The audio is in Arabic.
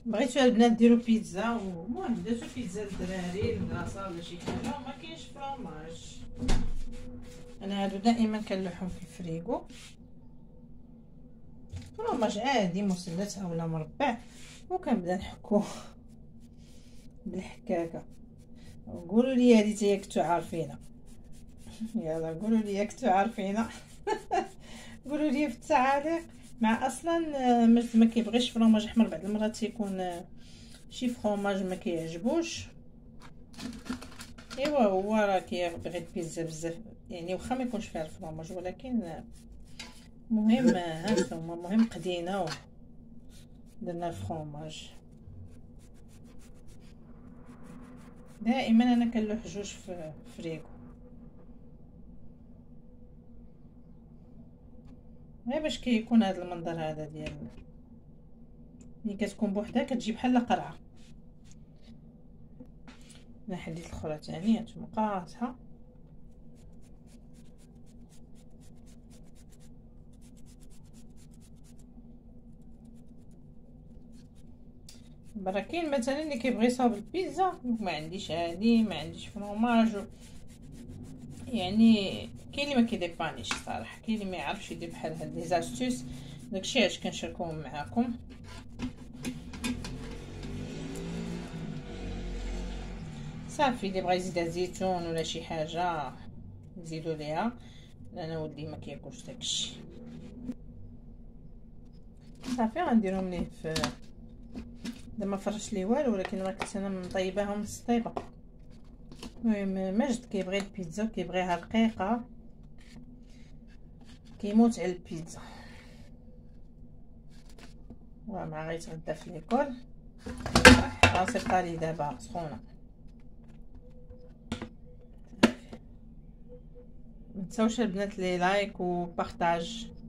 بغيتو البنات ديروا بيتزا، ومهم درتو بيتزا للدراري المدرسه ولا شي حاجه وما كاينش فرomاج. انا هادو دائما كنلوحهم في الفريغو، فرomاج عادي مثلث اولا مربع، وكنبدا نحكوه بالحكاكه. قولوا لي هذه حتى كنتو عارفينها، يلا قولوا لي كنتو عارفينها. قولوا لي في التعاليق. مع اصلا ما كيبغيش فرomاج احمر، بعض المرات تيكون شي فرomاج ما كيعجبوش. ايوا هو راه كيبغي البيتزا بزاف، يعني واخا ما يكونش فيها الفرomاج، ولكن مهم هانتوما مهم قدينا درنا الفرomاج. دائما انا كنلوح جوج في فريغو، غير باش كيكون هذا المنظر هذا ديال ملي كتكون بوحدها كتجي بحال قرعه. انا حديت الاخرى ثاني هانتوما قاصحه. برا كاين مثلا اللي كيبغي يصاوب البيتزا ما عنديش هادي، ما عنديش فرomاج، يعني كاين اللي ما كيديبانيش صراحه، كاين اللي ما يعرفش يدير بحال هاد لي زاستوس. داكشي علاش كنشاركهم معاكم. صافي اللي بغى يزيد زيتون ولا شي حاجه نزيدو ليها، انا ولدي ما كياكلش داكشي. صافي غنديرهم ليه في دابا ما فرش ليه والو، ولكن راه كنت انا مطيباهم نص طيبه. المهم ماجد كيبغي البيتزا وكيبغيها رقيقه، كيموت على البيتزا، ومع غيتغدى في ليكول. راسي بقالي دابا سخونه. متنساوش البنات لي لايك وبارطاج.